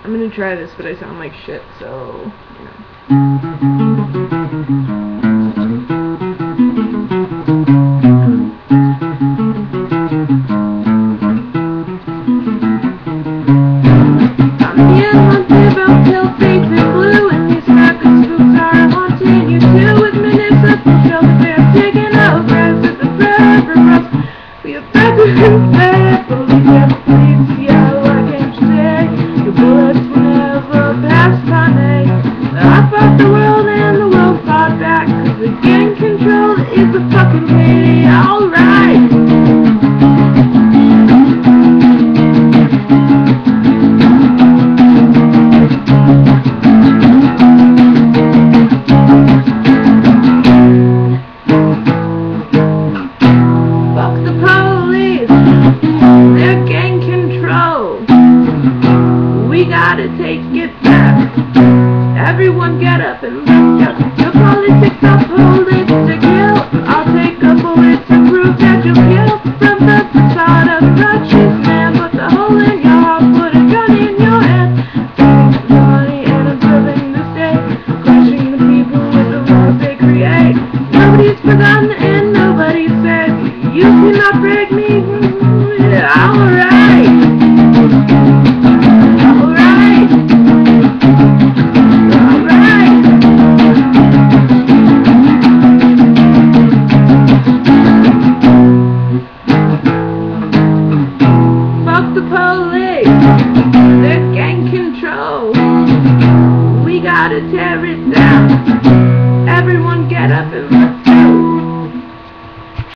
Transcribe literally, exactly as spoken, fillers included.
I'm gonna try this, but I sound like shit, so, you know. I'm being haunted about pale faces blue, and these rapid spooks are haunting you too. With minutes up the shelf, they're taking out grass at the forever rust. We have tried to confess, but we never please. Yeah, why can't you say your bullets will never pass by me? I fought the world and the world fought back, 'cause the gang control is the fucking way. Alright. Fuck the police, they're gang control. We gotta take it back. Everyone get up and lift up your politics. I'll pull it to kill. I'll take a bullet to prove that you'll kill. From the facade of a righteous man, but the hole in your heart, put a gun in your hand. Taking money and observing the state, crushing the people with the laws they create. Nobody's forgotten and nobody's said, you cannot break me. Alright.